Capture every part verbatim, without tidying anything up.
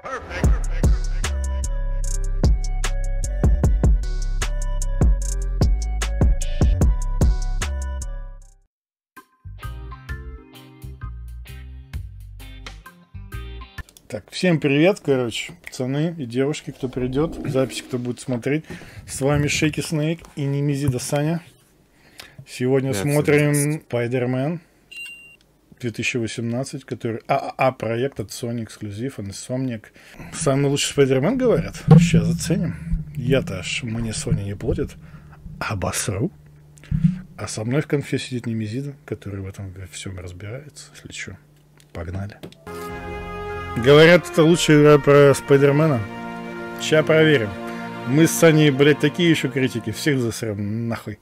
Так, всем привет, короче, пацаны и девушки, кто придет, запись, кто будет смотреть. С вами Shaky Snake и Немезида Саня. Сегодня привет, смотрим Spider-Man две тысячи восемнадцать, который ААА проект от Sony, эксклюзив, Insomniac. Самый лучший Spider-Man, говорят? Сейчас заценим. Я-то аж мне Sony не платит. Обосру. А со мной в конфе сидит Немезида, который в этом всем разбирается. Если что, погнали. Говорят, это лучшая игра про Спайдермена. Сейчас проверим. Мы с Саней, блядь, такие еще критики. Всех засрем нахуй.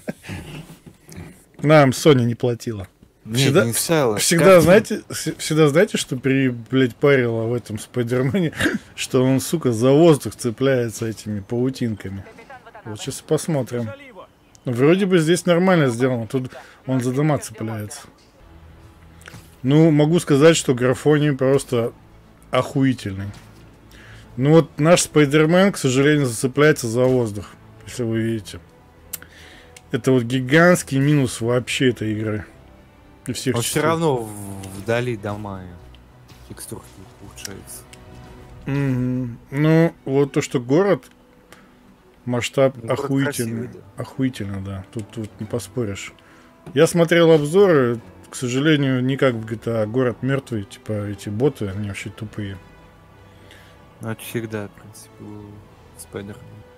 Нам Sony не платила. Всегда, не всегда, всегда знаете, всегда знаете, что при, блядь, парило в этом Спайдермене, что он, сука, за воздух цепляется этими паутинками. Вот сейчас посмотрим. Вроде бы здесь нормально сделано. Тут он за дома цепляется. Ну, могу сказать, что графоний просто охуительный. Ну вот наш Спайдермен, к сожалению, зацепляется за воздух, если вы видите. Это вот гигантский минус вообще этой игры. И всех все равно вдали дома текстур улучшается. Mm-hmm. Ну, вот то, что город, масштаб город охуительный. Красивый, да. Охуительно, да. Тут, тут не поспоришь. Я смотрел обзоры. К сожалению, не как в джи ти эй, город мертвый, типа эти боты, они вообще тупые. Ну, это всегда, в принципе, у Спайдермена.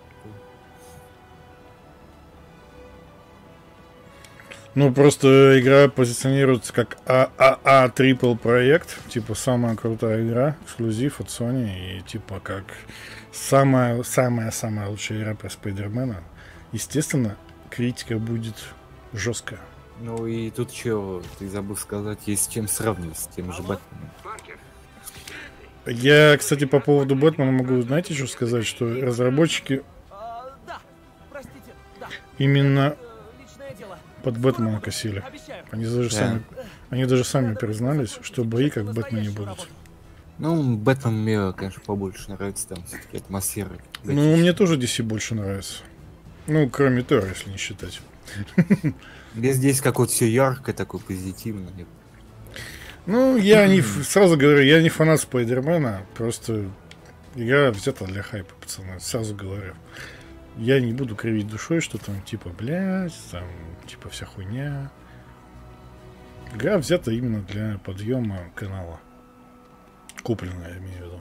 Ну, просто игра позиционируется как ААА трипл проект, типа самая крутая игра, эксклюзив от Sony, и типа как самая-самая-самая лучшая игра про Спайдермена. Естественно, критика будет жесткая. Ну и тут что, ты забыл сказать, есть с чем сравнивать с тем же Бэтменом. Я, кстати, по поводу Бэтмена могу, знаете, что сказать, что разработчики именно под Бэтмена косили. Они даже, да. сами, они даже сами признались, что бои как в Бэтмене будут. Ну, Бэтмен мне, конечно, побольше нравится, там все-таки атмосфера. Ну, мне тоже ди си больше нравится. Ну, кроме Тора, если не считать. Здесь какое-то все яркое, такое позитивное. Ну, я не, сразу говорю, я не фанат Спайдермена, просто игра взята для хайпа, пацаны, сразу говорю. Я не буду кривить душой, что там, типа, блядь, там, типа, вся хуйня. Игра взята именно для подъема канала. Купленная, я имею в виду.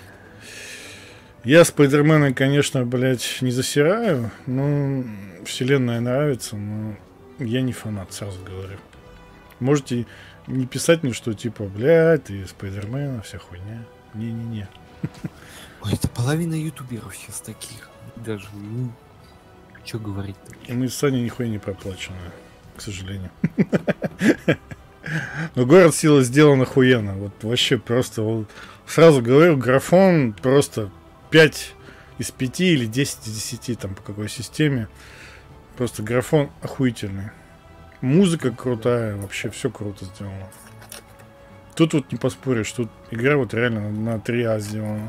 Я Спайдермена, конечно, блядь, не засираю, но вселенная нравится, но я не фанат, сразу говорю. Можете не писать мне, что типа, блядь, ты Спайдермена, вся хуйня. Не-не-не. Ой, это половина ютуберов сейчас таких. Даже, ну, что говорить-то? И мы с Саней нихуя не проплаченные, к сожалению. Но город сила сделан охуенно. Вот вообще просто, вот, сразу говорю, графон просто пять из пяти или десять из десяти, там по какой системе. Просто графон охуительный. Музыка крутая, вообще все круто сделано. Тут вот не поспоришь, тут игра вот реально на три А сделана.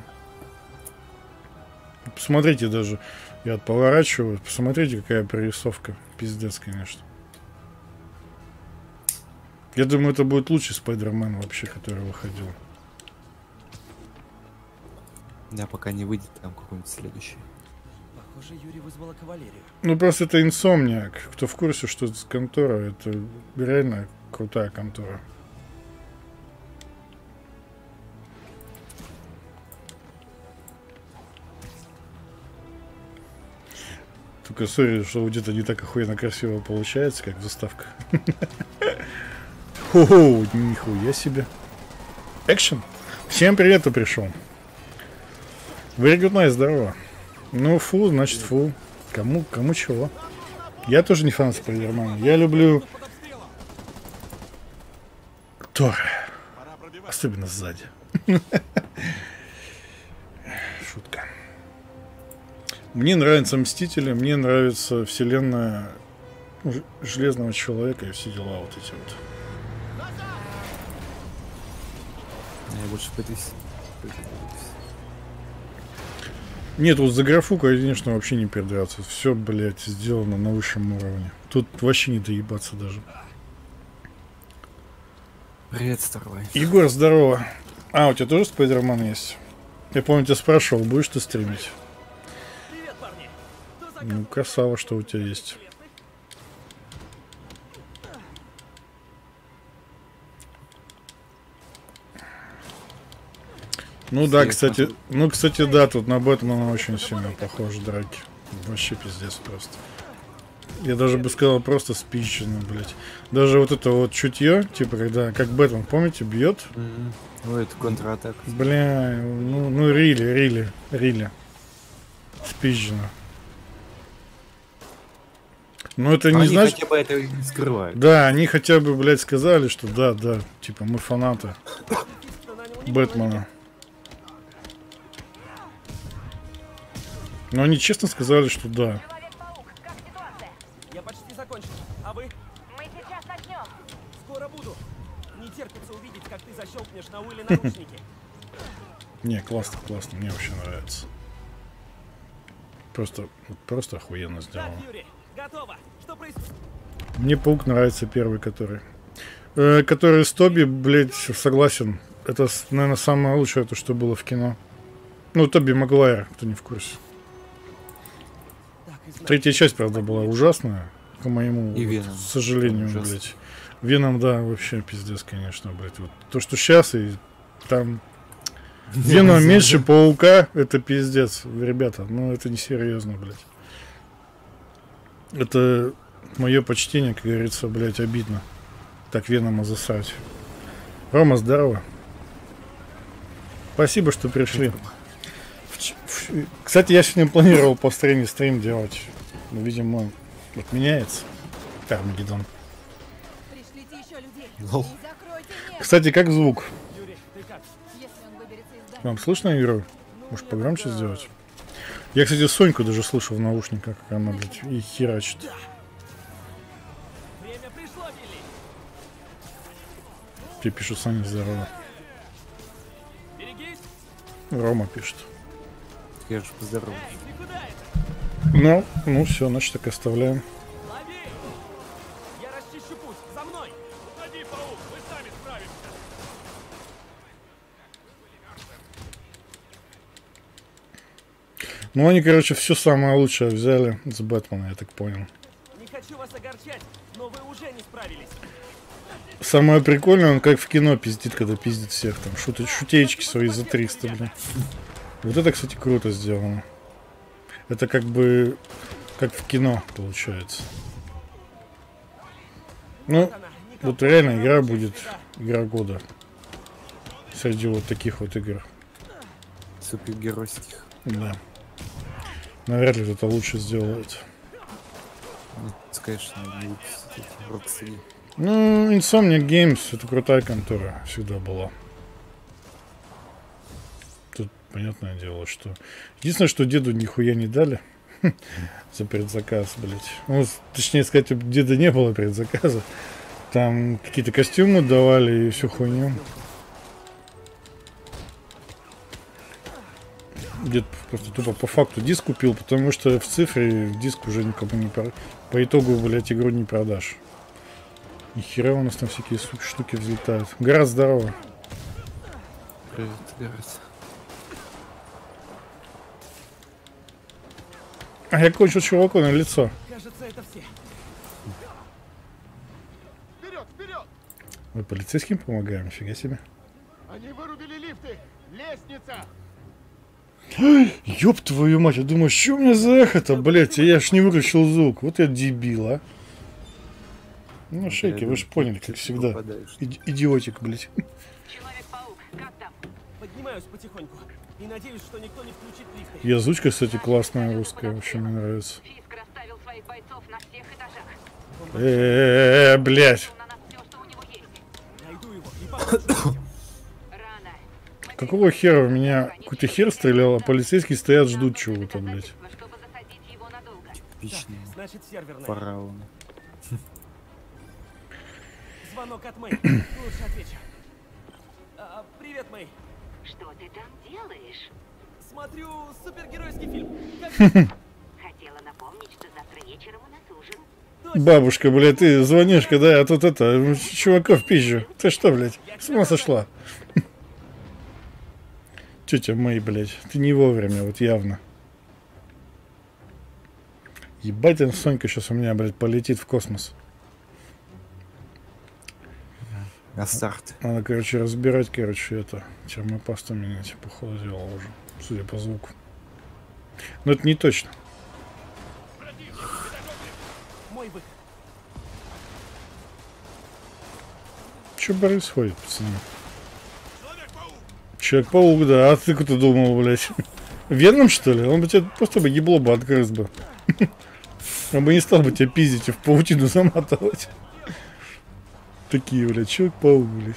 Посмотрите даже, я поворачиваю, посмотрите, какая прорисовка. Пиздец, конечно. Я думаю, это будет лучший Спайдермен вообще, который выходил. Да, пока не выйдет там какой-нибудь следующий. Похоже, Юрий вызвала кавалерию. Ну, просто это Insomniac. Кто в курсе, что это контора, это реально крутая контора. Только сори, что где-то не так охуенно красиво получается, как заставка. Хо-хо, нихуя себе. Экшен. Всем привет, кто пришел. Very good night, здорово. Ну, фу, значит фу. Кому, кому чего. Я тоже не фанат Спайдермена. Я люблю Тора. Особенно сзади. Шутка. Мне нравятся Мстители, мне нравится вселенная Железного Человека и все дела вот эти вот. Я больше по Нет, вот за графу, конечно, вообще не придраться. Все, блядь, сделано на высшем уровне. Тут вообще не доебаться даже. Привет, Starlight. Егор, здорово. А, у тебя тоже Спайдерман есть? Я помню, тебя спрашивал, будешь ты стримить? Привет, парни. Кто за Ну, красава, что у тебя есть. Ну да, Я кстати, смотрю. ну, кстати, да, тут на Бэтмена очень сильно похожи драки. Вообще пиздец просто. Я даже бы сказал, просто спичено, блядь. Даже вот это вот чутье, типа, когда, как Бэтмен, помните, бьет? Мгм. Ну, это контратака. Бля, ну, ну, рили, рили, рили. Спизжено. Но это не Они значит... хотя бы это не скрывают. Да, они хотя бы, блядь, сказали, что да, да, типа, мы фанаты Бэтмена. Но они честно сказали, что да. Человек-паук, как ситуация? Я почти закончил. А вы? Мы сейчас начнем. Скоро буду. Не терпится увидеть, как ты защелкнешь на Уилле наручники. Не, классно, классно, мне вообще нравится. Просто, просто охуенно Так, сделано. Юрий, готово. Что происходит? Мне Паук нравится первый, который. Э, который с Тоби, блядь, согласен. Это, наверное, самое лучшее, то, что было в кино. Ну, Тоби Магуайр, кто не в курсе. Так, и знаю. Третья часть, правда, была ужасная, по моему И вот, Веном. сожалению, Ужасно. блядь. Веном, да, вообще пиздец, конечно, блядь. Вот то, что сейчас, и там Веном меньше Паука, это пиздец, ребята. Ну, это несерьезно, блядь. Это мое почтение, как говорится, блядь, обидно. Так Венома засрать. Рома, здорово. Спасибо, что пришли. В ч- в- Кстати, я сегодня планировал по стриме стрим делать. Но, видимо, отменяется. Армагеддон. Пришлите еще людей. Лол. И закройте небо, Кстати, как звук? Юрий, ты как? если он выберется из здания. Вам слышно, Юра? Может, мне погромче надо- сделать? Я, кстати, Соньку даже слышу в наушниках, как она, блядь, и херачит. Время пришло, Билли. Тебе пишут, Саня, здорово. Берегись. Рома пишет. Я же поздороваюсь. Эй, ты куда это? Ну, ну все, значит, так оставляем. Лови! Я расчищу путь. За мной! Уходи, паук, мы сами справимся. Ну, они, короче, все самое лучшее взяли с Бэтмена, я так понял. Не хочу вас огорчать, но вы уже не справились. Самое прикольное, он как в кино пиздит, когда пиздит всех там. Шут... Шутеечки свои за триста, блин. Вот это, кстати, круто сделано. Это как бы как в кино получается. Ну, Она, никак вот реально игра не будет сюда. игра года. Среди вот таких вот игр. Супергеройских. Да. Навряд ли кто-то лучше сделает. Ну, это, конечно, не выпустят эти Rocksteady. Ну, Insomniac Games это крутая контора, всегда была. Тут понятное дело, что... Единственное, что деду нихуя не дали за предзаказ, блядь. Ну, точнее сказать, у деда не было предзаказа. Там какие-то костюмы давали и всю хуйню. Дед просто тупо по факту диск купил, потому что в цифре диск уже никому не... Про... По итогу, блядь, игру не продашь. Нихера у нас там всякие су- штуки взлетают. Гора, здорово. Привет, Гаррет. А я кончил чуваку на лицо. Кажется, это все. Вперед, вперед! Мы полицейским помогаем, нифига себе. Они вырубили лифты! Лестница! Ёб твою мать, я думаю, что у меня за эхо-то, блядь, я ж не выключил звук. Вот я дебил, а. Ну, шейки, вы же поняли, как всегда. Попадаешь. Иди- идиотик, блядь. Человек-паук, как там? Поднимаюсь потихоньку. И надеюсь, что никто не включит лифты. И озвучка, кстати, классная русская, вообще мне нравится. Фиск расставил своих бойцов на всех этажах. Э-э-э, блядь. На нас все, что у него есть. Найду его и помогу. Рано. Какого хера в меня какой-то хер стрелял, а полицейские стоят, ждут чего-то, блядь. Чтобы засадить его надолго. Типичный Значит, серверная. фараон. Звонок от Мэй. Лучше отвечу. А, привет, Мэй. Что ты там делаешь? Смотрю супергеройский фильм. Как... Хотела напомнить, что завтра вечером у нас ужин. Бабушка, блядь, ты звонишь, когда я тут это, чуваков пизжу. Ты что, блядь, с ума сошла? Тетя Мэй, блядь, ты не вовремя, вот явно. Ебать, эта Сонька сейчас у меня, блядь, полетит в космос. На старт. Надо, короче, разбирать, короче, это, термопасту менять, походу, сделал уже, судя по звуку. Но это не точно. Мой выход. Что происходит, пацаны? Человек-паук, да, а ты кто думал, блядь? Веном, что ли? Он бы тебя просто бы ебло бы отгрыз бы. Он бы не стал бы тебя пиздить и в паутину заматывать. Такие, блядь, Человек-паук, блядь.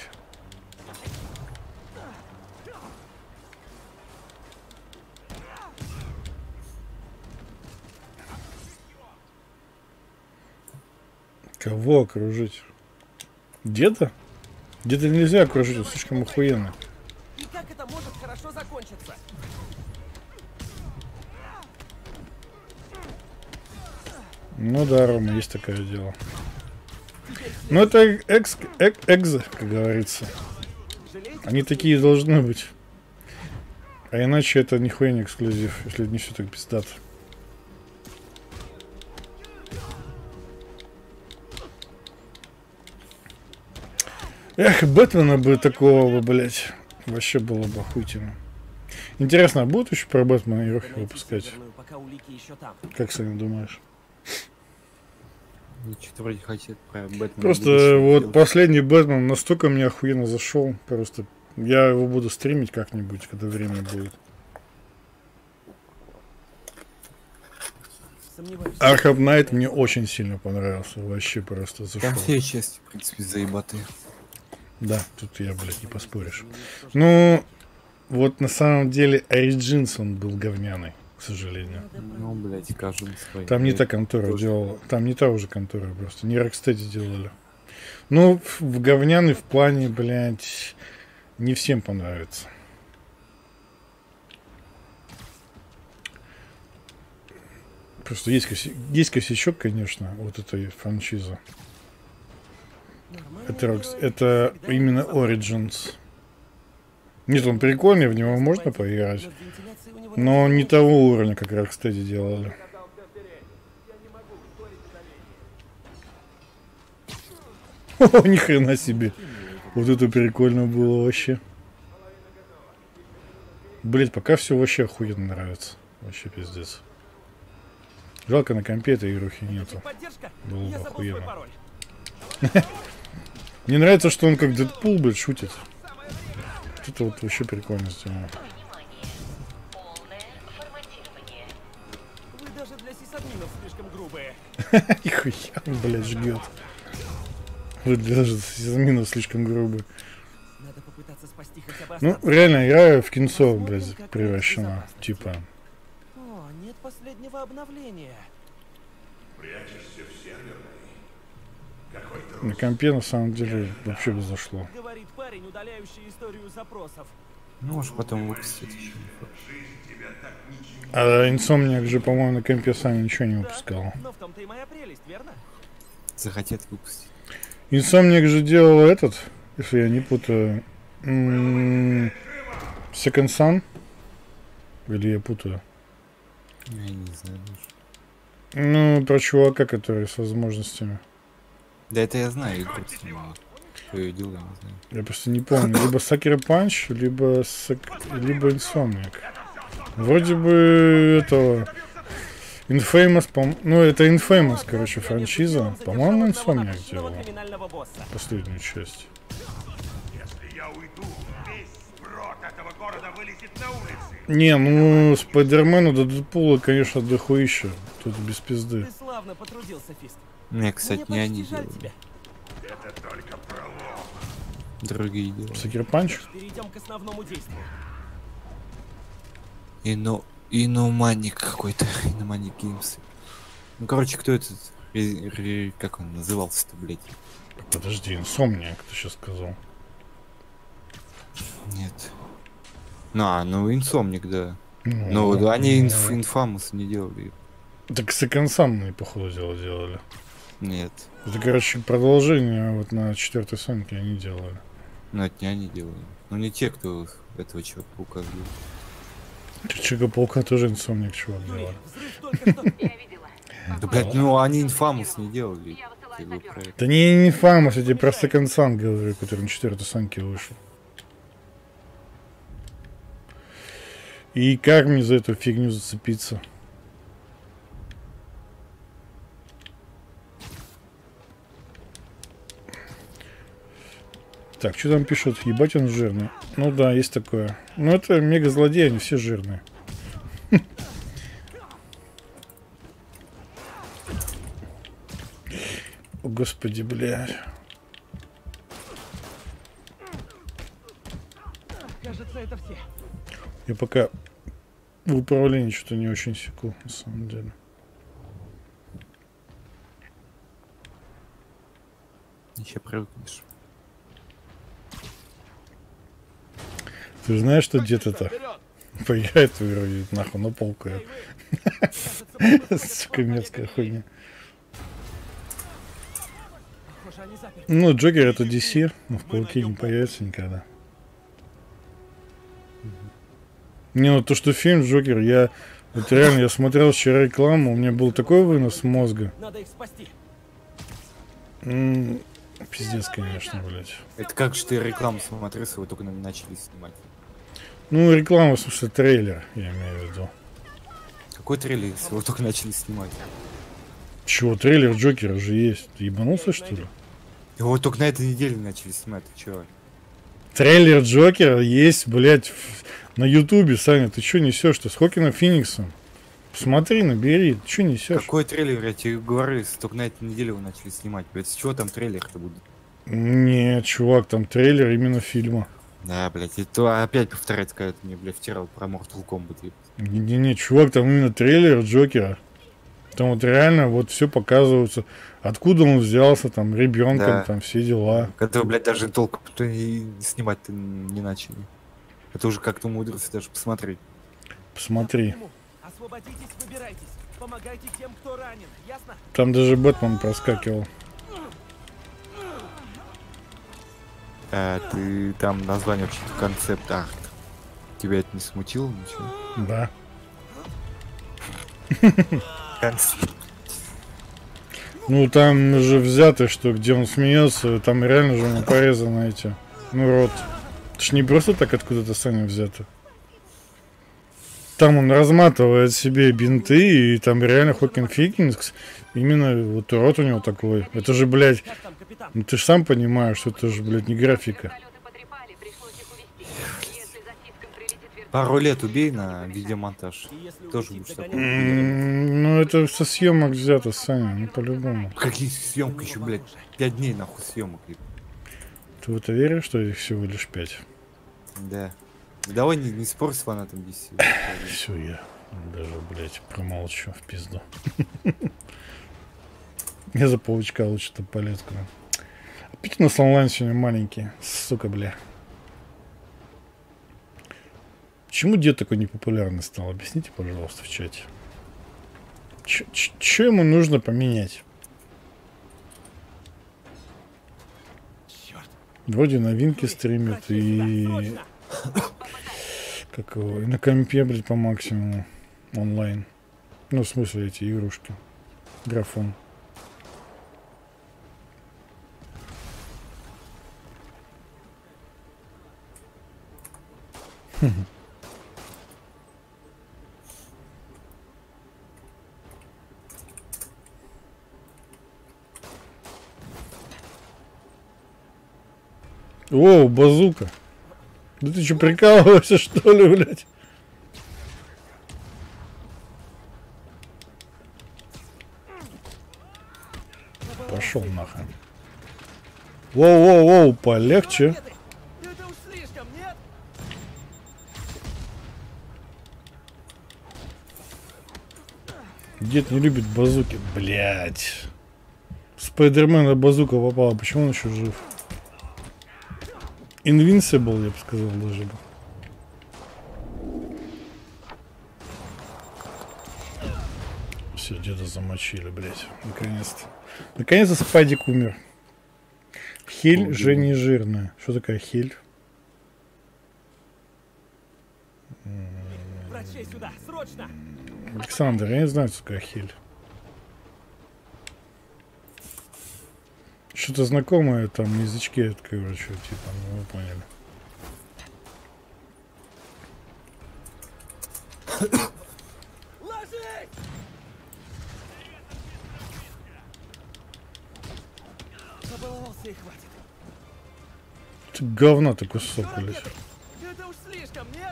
Кого окружить? Деда? Деда нельзя окружить, он слишком охуенно. И как это может хорошо закончиться? Ну да, Рома, есть такое дело. Ну это экс, эк, экзо, как говорится. Они такие должны быть. А иначе это нихуя не эксклюзив, если не все так пиздато. Эх, Бэтмена бы такого бы, блять, вообще было бы охуительно. Интересно, а будут еще про Бэтмена и Рохи выпускать? Пока улики еще там. Как сам думаешь? Что-то вроде хотят про Бэтмена. Просто вот последний Бэтмен настолько мне охуенно зашел. Просто я его буду стримить как-нибудь, когда время будет. Арkham Knight мне очень сильно понравился. Вообще просто зашел. Там все части, в принципе, заебатые. Да, тут я, блядь, не поспоришь. Ну, вот на самом деле Origins он был говняный, к сожалению. Ну, блядь, кажется. Там не та контора тоже делала. Там не та уже контора просто. Не Rocksteady делали. Ну, в, в говняный в плане, блядь, не всем понравится. Просто есть, коси... есть косячок, конечно, вот этой франшизы. Это, Rox... это именно Origins. Нет, он прикольный, в него можно поиграть. Но не того уровня, как Rocksteady делали. О, ни хрена себе. Вот это прикольно было вообще. Блять, пока все вообще охуенно нравится. Вообще пиздец. Жалко, на компе этой игрухи нету. Было бы охуенно. Мне нравится, что он как Дэдпул, блядь, шутит. Это вот вообще прикольно сделано. Вы даже для сисадминов слишком грубые. Ихуя, блядь, жгет. Вы даже сисадминов слишком грубые. Надо попытаться спасти хотя бы. Ну, реально, игра в кинцо, блядь, превращена. Типа. О, нет последнего обновления. На компе на самом деле вообще бы зашло. Говорит парень, удаляющий историю запросов. Ну, может, потом выпустят еще. А Insomniac же, по-моему, на компе сами ничего не выпускал. Но в том-то и моя прелесть, верно? Захотят выпустить. Insomniac же делал этот, если я не путаю, м-м, Second Son. Или я путаю? Я не знаю даже. Ну, про чувака, который с возможностями. Да это я знаю игру. Кто ее делал, я не знаю. Я просто не помню. Либо Sucker Punch, либо, Suck... либо Insomniac. Вроде бы этого... Infamous, по... ну это Infamous, короче, франшиза. По-моему, Insomniac делал последнюю часть. Не, ну Спайдермену до Дэдпула, конечно, дохуища. Тут без пизды. Ты славно потрудился, Фист. Не, кстати, Мне не они почти жаль делали. тебя. Другие делали. Sucker Punch? Перейдем к основному действию. Ино... Иноманик какой-то. Иноманик Геймс. Ну, короче, кто этот... Ре... Ре... Как он назывался-то, блядь? Подожди, Insomniac, ты сейчас сказал. Нет. Ну, а, ну, Инсомник, да. Ну, да, они инф Infamous не делали. Так секонсамные, походу, дела делали. Нет. Это, короче, продолжение вот на четвертой Соньке они делали. Ну, это не они делали. Ну, не те, кто этого Человека-паука сделал. Человека-паука тоже инсомник чувак делал. Взрыв только что. Я видела. Да, блядь, ну они Infamous не делали. Я высылаю Ты его сапёра. про это. Да не не Infamous, я тебе про Second Son говорю, который на четвертой Соньке вышел. И как мне за эту фигню зацепиться? Так, что там пишут? Ебать, он жирный. Ну да, есть такое. Ну это мега злодеи, они все жирные. О, господи, блядь. Кажется, это все. Я пока в управлении что-то не очень секу, на самом деле. Еще привыкнешь. Ты знаешь, что где-то-то поиграет в игру и нахуй на полку. Сука, мерзкая хуйня. Похоже, они заперты. Ну, Джокер это ди си, но в пауке не появится никогда. Не, ну то, что фильм Джокер, я... Вот реально, я смотрел вчера рекламу, у меня был такой вынос мозга. Надо их спасти. М, Пиздец, конечно, блядь. Это как же ты рекламу смотрел, вы только на- начали снимать. Ну, реклама, в смысле, трейлер, я имею в виду. Какой трейлер, если вы только начали снимать? Чего, трейлер Джокера же есть? Ты ебанулся, что ли? Его только на этой неделе начали снимать, ты чего? Трейлер Джокера есть, блядь, в- на Ютубе, Саня. Ты что несешь-то? С Хокином Фениксом. Посмотри, набери. Ты что несешь? Какой трейлер, я тебе говорю, если только на этой неделе его начали снимать, блядь, с чего там трейлер-то будет? Не, чувак, там трейлер именно фильма. Да, блядь, и то опять повторять, когда ты мне, блядь, втирал про Mortal Kombat. ебать. Не-не-не, чувак, там именно трейлер Джокера. Там вот реально вот все показывается. Откуда он взялся, там, ребенком, Да. там, все дела. Который, блядь, даже толком и снимать-то не начали. Это уже как-то умудрился даже посмотреть. Посмотри. Освободитесь, выбирайтесь. Помогайте тем, кто ранен. Ясно? Там даже Бэтмен проскакивал. А, ты там название вообще концепт арт. Тебя это не смутило ничего? Да. Концепт. Ну, там же взято, что где он смеется, там реально же ему порезано эти. Ну, рот. Это ж не просто так откуда-то Саня взято. Там он разматывает себе бинты, и там реально Хокин Фикингс, именно вот рот у него такой. Это же, блядь, Как там, капитан? ну ты же сам понимаешь, что это же, блядь, не графика. Вертолеты потрепали, пришлось их увезти. Если за списком прилетит вертолет... Пару лет убей на видеомонтаж. И если Тоже улетит, будешь догоняй. такой. М, Ну, это со съемок взято, Саня, ну, по-любому. Какие съемки еще, блядь? Пять дней нахуй съемок. еб. Ты в это веришь, что их всего лишь пять? Да. Давай не, не спорь с фанатом ди си. Все, я даже, блядь, промолчу в пизду. Я за паучка лучше-то палетку. Опять у нас онлайн сегодня маленький. Сука, бля. Почему дед такой непопулярный стал? Объясните, пожалуйста, в чате. Что ему нужно поменять? Черт. Вроде новинки стримит и... Как его? И на компе, блядь, по максимуму. Онлайн. Ну, в смысле, эти игрушки. Графон. О, базука. Да ты что, прикалываешься, что ли, блядь? Пошел нахрен. Воу-воу-воу, полегче. Это уж слишком, нет? Дед не любит базуки. Блять. Спайдермена базука попала. Почему он еще жив? Invincible, я бы сказал, даже. Все, деда замочили, блядь. Наконец-то. Наконец-то Спайдик умер. Хель же не жирная. Что такое хель? Врачей сюда, срочно! Александр, я не знаю, что такое хель. Что-то знакомое там на язычке, это, короче, типа, ну вы поняли. Ложись! Забаловался и хватит. Ты говна ты кусок, Что, блядь. ракеты? Это уж слишком, нет?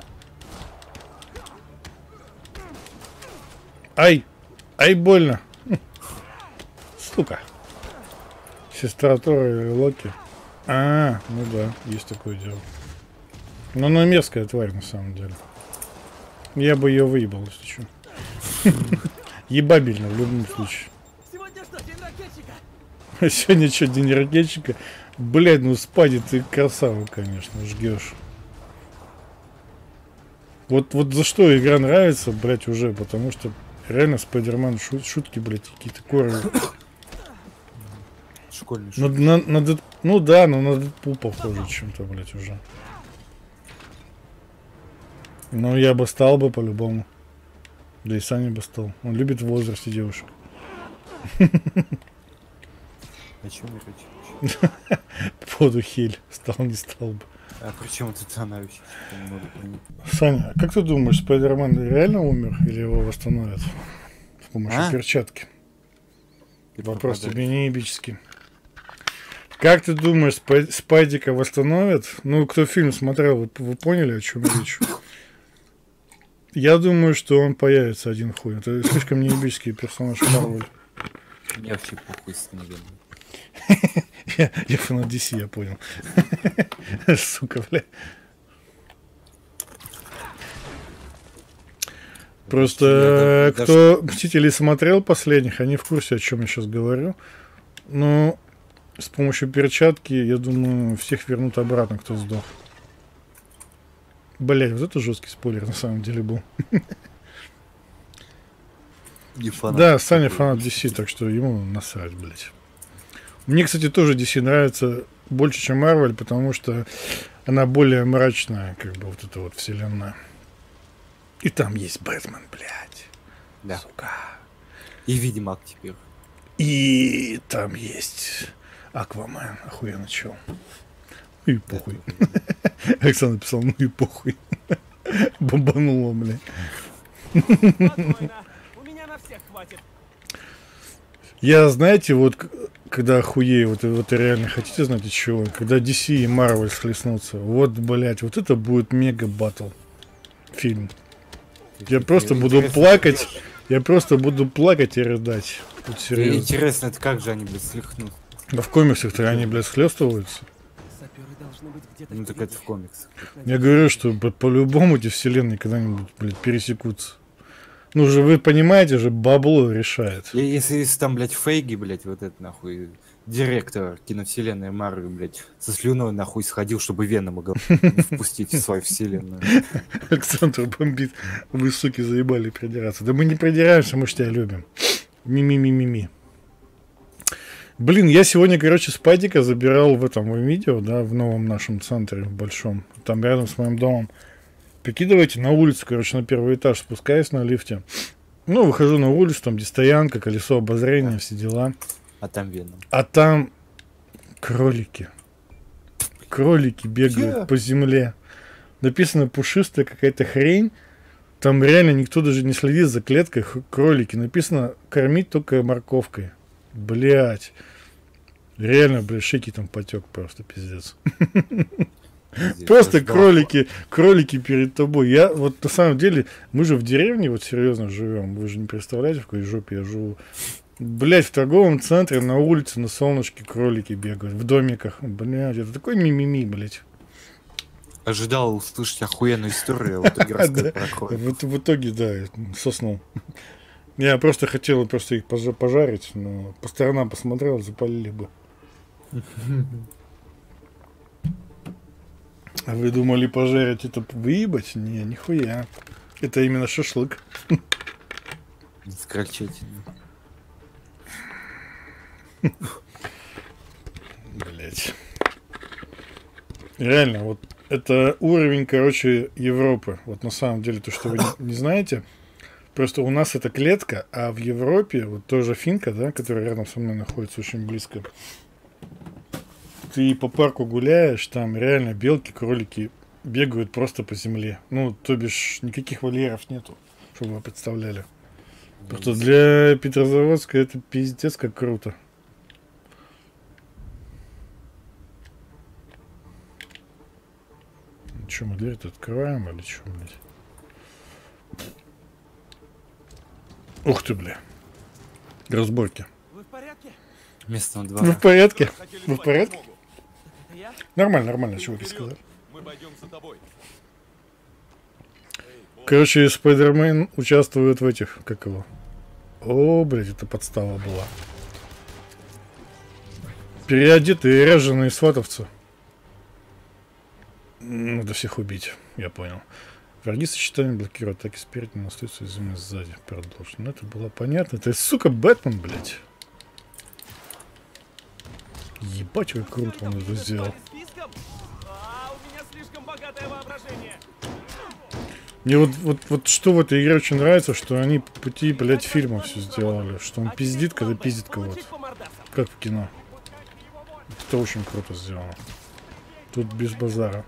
Ай! Ай, больно! Сука! Сестра Тора или Локи. А, ну да, есть такое дело. Но она мерзкая тварь, на самом деле. Я бы ее выебал, если что. Ебабельно в любом случае. Сегодня что, день ракетчика? Сегодня что, день ракетчика? Блядь, ну Спайди, ты красава, конечно, жгешь. Вот, вот за что игра нравится, блядь, уже, потому что реально Спайдермен шут, шутки, блядь, какие-то коры. Школьный Ну, шут. на, на Дэд- ну да, но на Дэдпул похоже чем-то, блядь, уже. Ну, я бы стал бы по-любому. Да и Саня бы стал. Он любит в возрасте девушек. А чё мне хочу? По поводу хель. Стал, не стал бы. А при чем тут она вообще? Что-то не могу понять. Саня, а как ты думаешь, Спайдермен реально умер или его восстановят с помощью А? перчатки? Ты Вопрос пропадаешь. тебе неебический. Как ты думаешь, Спай- Спайдика восстановят? Ну, кто фильм смотрел, вы, вы поняли, о чем речь? Я думаю, что он появится один хуй. Это слишком неебический персонаж Марвел. Мне вообще похуй с ним. Я, я фанат ди си, я понял. Сука, бля. Просто Я э, даже- кто Мстителей смотрел последних, они в курсе, о чем я сейчас говорю. Но с помощью перчатки, я думаю, всех вернут обратно, кто сдох. Блять, вот это жесткий спойлер на самом деле был. Не фанат. Да, Саня фанат ди си, так что ему насрать, блять. Мне, кстати, тоже ди си нравится больше, чем Marvel, потому что она более мрачная, как бы вот эта вот вселенная. И там есть Бэтмен, блядь. Да. Сука. И Ведьмак теперь. И там есть Аквамен, охуенно чел. Ну и похуй. Александр писал, ну и похуй. Бомбануло, блядь. Спокойно. У меня на всех хватит. Я, знаете, вот к- когда охуею, вот, вот реально хотите знать от чего? Когда ди си и Marvel схлестнутся. Вот, блядь, вот это будет мега батл фильм. Я просто буду Интересно, плакать. Я просто буду плакать и рыдать. Вот серьезно. Интересно, это как же они, блядь, слихнут? А в комиксах-то они, блядь, схлестываются. Саперы должны быть где-то Ну так это в впереди. комиксах. Я говорю, что по- по-любому эти вселенные когда-нибудь, блядь, пересекутся. Ну же, вы понимаете же, бабло решает. И если, если там, блядь, Фейги, блядь, вот это нахуй, директор киновселенной Марвел, блядь, со слюной нахуй сходил, чтобы Венома гов- впустить в свою вселенную. Александр бомбит. Вы, суки, заебали придираться. Да мы не придираемся, мы ж тебя любим. Ми-ми-ми-ми-ми. Блин, я сегодня, короче, Спайдика забирал в этом видео, да, в новом нашем центре, в большом. Там рядом с моим домом. Прикидывайте, на улицу, короче, на первый этаж спускаюсь на лифте. Ну, выхожу на улицу, там где стоянка, колесо обозрения, все дела. А там Веном. А там кролики. Кролики бегают Чё? по земле. Написано пушистая какая-то хрень. Там реально никто даже не следит за клеткой. Х- Кролики. Написано кормить только морковкой. Блять. Реально, блядь, шейки там потек просто, пиздец. Пиздец, Просто я ждал. кролики, кролики перед тобой. Я вот на самом деле, мы же в деревне вот серьезно живем. Вы же не представляете, в какой жопе я живу. Блять, в торговом центре, на улице, на солнышке кролики бегают, в домиках. Блять, это такой мимими, блять. Ожидал услышать охуенную историю, а в итоге рассказать про кроликов. Вот в итоге, да, я соснул. Я просто хотел просто их пожа- пожарить, но по сторонам посмотрел, запалили бы. А вы думали пожарить это выебать? Не, нихуя. Это именно шашлык. Скорчательно. Блять. Реально, вот это уровень, короче, Европы. Вот на самом деле, то, что вы не, не знаете. Просто у нас это клетка, а в Европе, вот тоже финка, да, которая рядом со мной находится очень близко. Ты по парку гуляешь, там реально белки, кролики бегают просто по земле. Ну, то бишь, никаких вольеров нету, чтобы вы представляли. Просто для Петрозаводска это пиздец как круто. Че, мы дверь-то открываем или что, блядь? Ух ты, бля. Разборки. Вы в порядке? Местного Вы двора. в порядке? Хотели Вы в звать порядке? подмогу. Это я? Нормально, нормально, чего ты сказал. Мы пойдем за тобой. Короче, Спайдермен участвует в этих, как его? О, блядь, это подстава была. Переодетые ряженые сватовцы. Надо всех убить, я понял. Враги сочетания блокируют атаки спереди, но остаются изумлены сзади. Продолжим. Ну, это было понятно. Это, сука, Бэтмен, блядь. Ебать, как круто он это сделал. Списком? А, у меня слишком богатое воображение. Мне вот, вот, вот что в этой игре очень нравится, что они по пути, блядь, фильма все сделали. Что он пиздит, когда пиздит кого-то. Получить по мордасам. Как в кино. Это очень круто сделано. Тут без базара.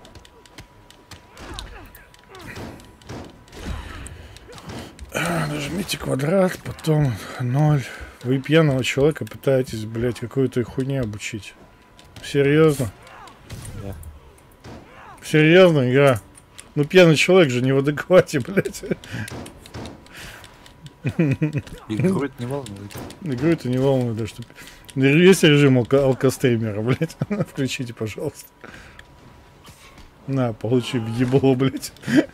Нажмите квадрат, потом ноль. Вы пьяного человека пытаетесь, блядь, какую-то хуйню обучить. Серьезно? Да. Серьезно, игра? Ну пьяный человек же не в адеквате, блядь. Игру это не волнует. Игру это не волнует, да, что... Есть режим алка алкостримера, блядь. Включите, пожалуйста. На, получи в ебло, блядь.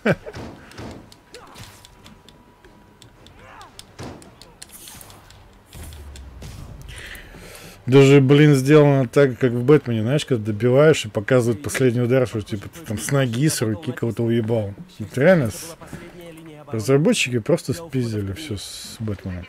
Даже, блин, сделано так, как в Бэтмене, знаешь, когда добиваешь и показывают последний удар, что типа ты там с ноги, с руки кого-то уебал. Это реально с... разработчики просто спиздили все с Бэтменом.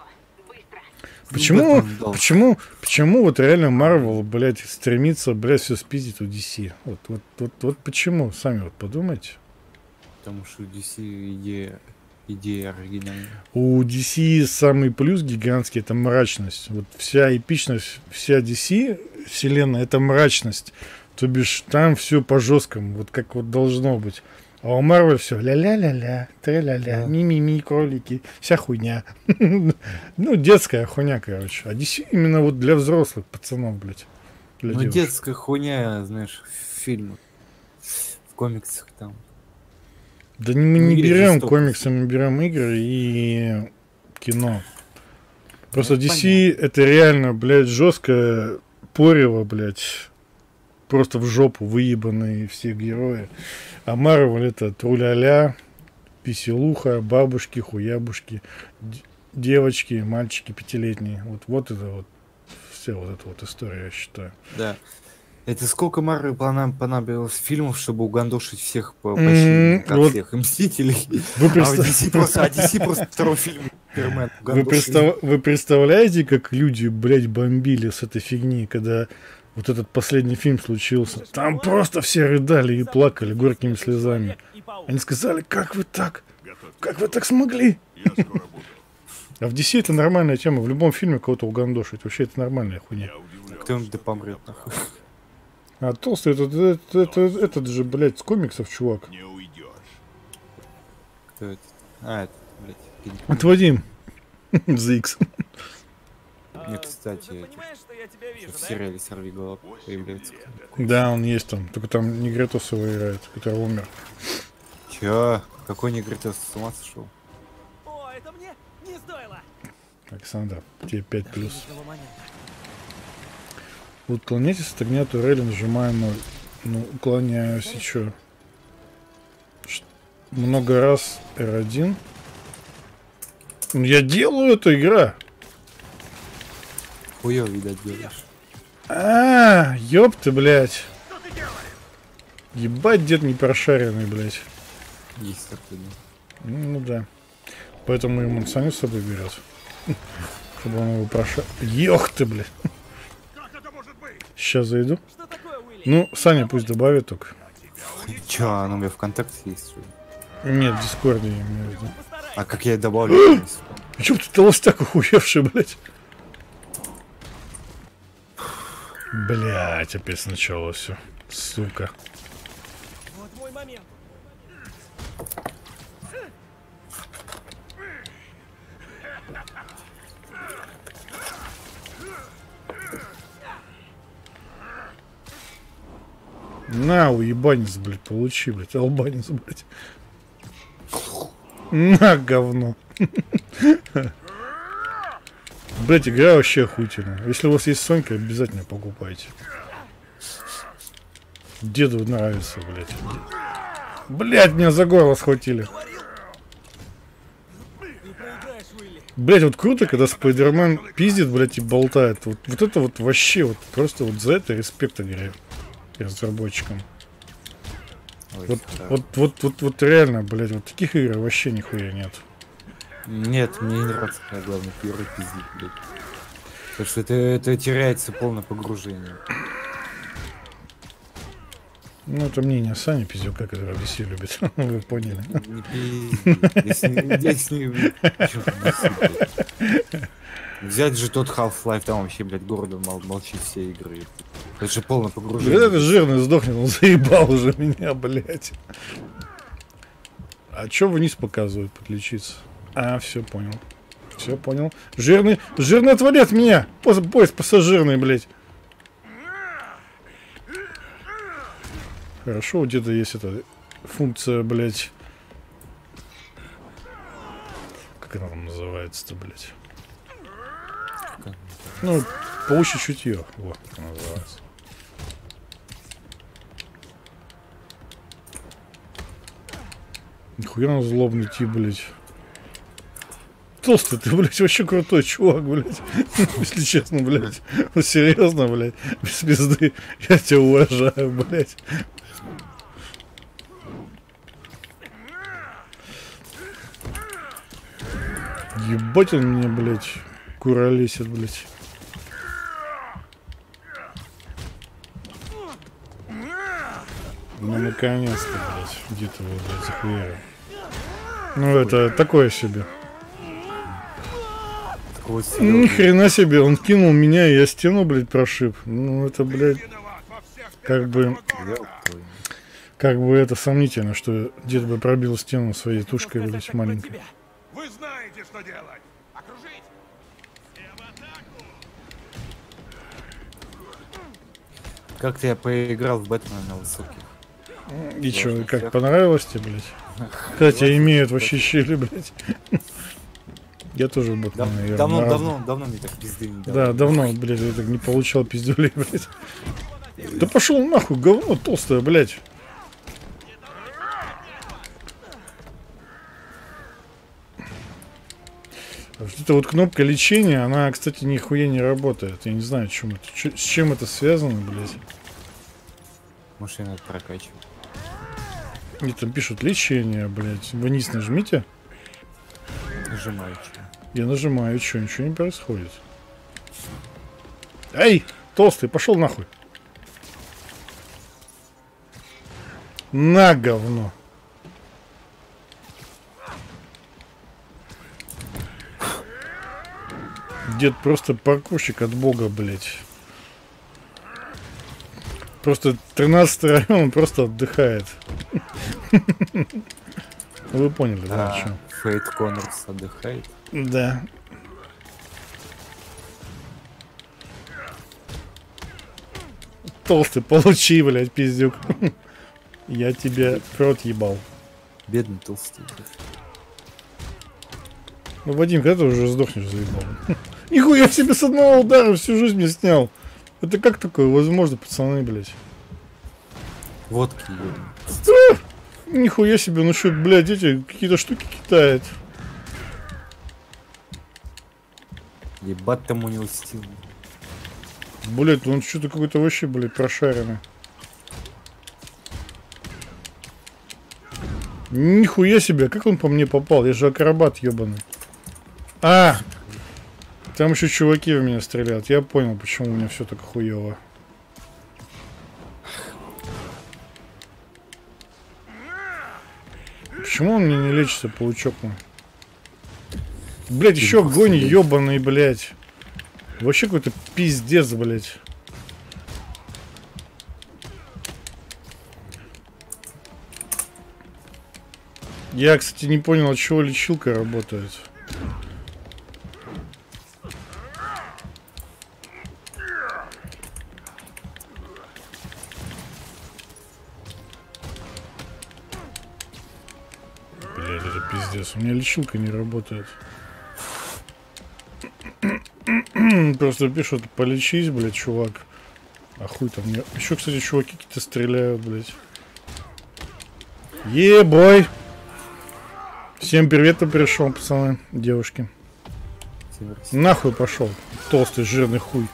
Почему, почему, почему вот реально Марвел, блядь, стремится, блядь, все спиздить у ди си? Вот, вот, вот, вот почему? Сами вот подумайте. Потому что у ди си идея, идея оригинальная. У ди си самый плюс гигантский — это мрачность. Вот вся эпичность, вся ди си вселенная — это мрачность. То бишь там все по жесткому, вот как вот должно быть. А у Марвел все ля-ля-ля-ля, тре-ля-ля, Да. ми-ми-ми, кролики, вся хуйня. Ну, детская хуйня, короче. А ди си именно вот для взрослых пацанов, блядь. Для Ну, девушек. детская хуйня, знаешь, в фильмах, в комиксах там. Да не- мы не Игры берем жестокости. комиксы, мы берем игры и кино. Просто Ну, ди си это реально, блядь, жесткое порево, блядь. Просто в жопу выебанные все герои. А Марвел это тру-ля-ля, писелуха, бабушки, хуябушки, д- девочки, мальчики пятилетние. Вот, вот это вот вся вот эта вот история, я считаю. Да. Это сколько Марвел пона- понадобилось фильмов, чтобы угандошить всех по М, почти как вот. всех и Мстителей. Вы, А в представ- ди си просто, а ди си просто второй фильм Супермен Вы, угандошили. представ- вы представляете, как люди, блядь, бомбили с этой фигни, когда вот этот последний фильм случился? Там просто все рыдали и плакали горькими слезами. Они сказали, как вы так? Как вы так смогли? Я скоро буду. А в ди си это нормальная тема. В любом фильме кого-то угандошить. Вообще это нормальная хуйня. Я удивлен. Кто-нибудь да помрет, нахуй. А толстый, этот, этот, этот, этот же, блядь, с комиксов, чувак. Не уйдешь. Кто это? А, это, блядь. Кенни. Это Вадим. зэ икс. Мне, кстати, Ты это- понимаешь, что я тебя вижу, в да? сериале «Сорви голова» появляется. Да, он есть там. Только там Негретос его играет, который умер. Чё? Какой негритос, с ума сошел? О, это мне не стоило. Александр, тебе пять плюс. Этого момента. Уклоняйтесь от огня турели, нажимая ноль. Ну, уклоняюсь еще. Ш- Много раз эр один. Ну, я делаю эту игра. Хуёво, видать, делаешь. А, ёпты, блядь. Ебать, дед не прошаренный, блядь. Есть такой, да. Ну да. Поэтому ему Саню с собой берет. Чтобы он его прошел. Ёх ты, блядь. Сейчас зайду. Что такое, Уилли? Ну, Саня пусть добавит только. Чё, оно у меня ВКонтакте есть? Что ли? Нет, в Дискорде я имею в виду. А как я и добавлю? Чё ты толстяк охуевший, блядь? Блядь, опять сначала все. Сука. Вот мой момент. На, уебанец, блядь, получи, блядь, албанец, блядь. На, говно. Блядь, игра вообще охуительная. Если у вас есть Сонька, обязательно покупайте. Деду нравится, блядь. Блядь, меня за горло схватили. Блядь, вот круто, когда Спайдермен пиздит, блядь, и болтает. Вот, вот это вот вообще, вот просто вот за это респект игре. Разработчикам. Ой, Вот, да. вот, вот, вот, вот реально, блядь, вот таких игр вообще нихуя нет. Нет, мне не нравится, когда главный первый пиздит, блядь. Потому что это, это теряется полное погружение. Ну, это мнение Сани Пиздюка, который в Си любит. Вы поняли. Не пизди. Если не- если не- чё ты бесит, блядь? Взять же тот Half-Life, там вообще, блядь, города мол- молчит все игры. Это же полное погружение. Блядь, это жирный сдохнет, он заебал уже меня, блядь. А чё вниз показывают подключиться? А, все понял. Все понял. Жирный, жирный отвали от меня! Пос- Поезд пассажирный, блядь. Хорошо, где-то есть эта функция, блядь. Как она там называется-то, блядь? Ну, паучье чутье. Вот как она называется. Нихуя он злобный тип, блядь. Толстый ты, блядь, вообще крутой чувак, блядь. Если честно, блядь. Ну, серьезно, блядь. Без пизды. Я тебя уважаю, блядь. Ебать он мне, блядь, куролесит, блядь. Ну, наконец-то, блядь. Где ты его, блядь, захуярил? Ну, это такое себе. Такого Ни серьезного. хрена себе, он кинул меня, и я стену, блядь, прошиб. Ну, это, блядь, как бы, Ёптой. как бы это сомнительно, что дед бы пробил стену своей тушкой, блядь, маленькой. Вы знаете, что делать. Окружить. Как-то я поиграл в Бэтмена на высоких. И чё, как, понравилось тебе, блядь? Кстати, имеют вообще щели, блядь. Я тоже в Дав- Бэтмена играл. давно, на разных. давно, давно мне так пизды не Да, давали. давно, блядь, я так не получал пиздюлей, блядь. Да пошел нахуй, говно толстое, блядь. Вот эта вот кнопка лечения, она, кстати, нихуя не работает. Я не знаю, чем это, чё- с чем это связано, блядь. Может, ее надо прокачивать. Мне там пишут лечение, блядь. Вниз нажмите. Нажимаю. чё. Я нажимаю, что, ничего не происходит. Эй, толстый, пошел нахуй. На говно. Дед просто паркурщик от бога, блядь. Просто тринадцатый район, он просто отдыхает. Вы поняли, да, о А, чём? Фейт Коннорс отдыхает. Да. Толстый, получи, блядь, пиздюк. Я тебе в рот ебал. Бедный толстый. Ну, Вадим, когда ты уже сдохнешь, заебал? Нихуя себе с одного удара всю жизнь мне снял. Это как такое возможно, пацаны, блядь? Водки ебаный. Нихуя себе, ну что, блядь, эти какие-то штуки китает. Ебать там у него стил. Блядь, он что-то какой-то вообще, блядь, прошаренный. Нихуя себе, как он по мне попал? Я же акробат ебаный. А! Там еще чуваки в меня стреляют. Я понял, почему у меня все так хуево. Почему он мне не лечится, паучок мой? Блять, еще огонь ебаный, блять. Вообще какой-то пиздец, блять. Я, кстати, не понял, от чего лечилка работает. Блядь, это пиздец. У меня лечилка не работает. Просто пишут, полечись, блядь, чувак. А хуй там. Мне... Еще, кстати, чуваки какие-то стреляют, блядь. Ебой! Всем привет, кто пришел, пацаны, девушки. Нахуй пошел, толстый жирный хуй.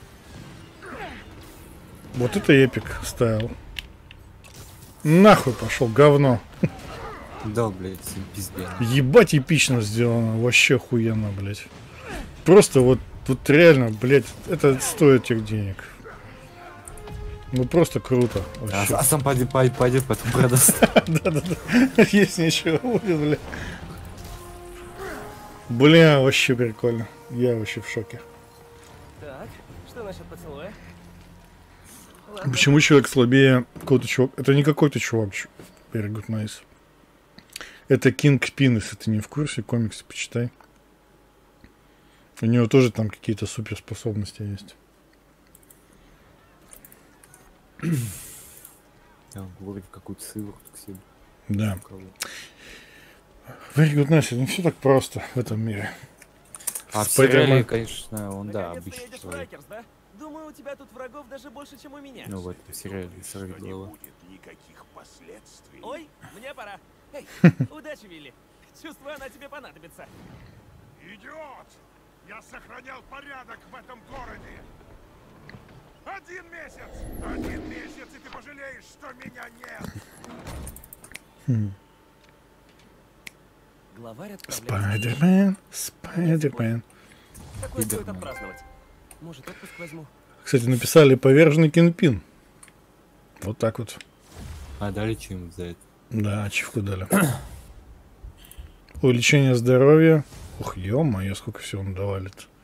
Вот это эпик ставил. Нахуй пошел, говно. Да, блядь, пиздец. Ебать эпично сделано, вообще охуенно, блядь. Просто вот, вот реально, блядь, это стоит тех денег. Ну просто круто. А, а сам пойдет, пойдет, пойдет, потом продаст. Да-да-да. Есть ничего, бля. Бля, вообще прикольно. Я вообще в шоке. Так, что насчет поцелуя? Почему человек слабее какого-то чувака? Это не какой-то чувак. Very good, nice. Это Кинг Пин, если ты не в курсе, комиксы почитай. У него тоже там какие-то суперспособности есть. Да, вроде какую-то сыворотку к себе. Да. Very good, nice. Не все так просто в этом мире. А в Спайдермен. сериале, конечно, он, да, Наконец-то обычный едешь в человек. Райкерс, да? Думаю, у тебя тут врагов даже больше, чем у меня. Ну, в этом сериале сорви Что не голова. будет никаких последствий. Ой, мне пора. Эй, удачи, Вилли. Чувствую, она тебе понадобится. Идиот! Я сохранял порядок в этом городе. Один месяц! Один месяц, и ты пожалеешь, что меня нет! Главарь отправляется. Спайдермен, Спайдермен. Какой стоит Спайдермен. отпраздновать? Может, отпуск возьму? Кстати, написали поверженный Кингпин. Вот так вот. А дали чем за это? Да, ачивку дали. Увеличение здоровья. Ух, ё-моё, сколько всего нам давали-то.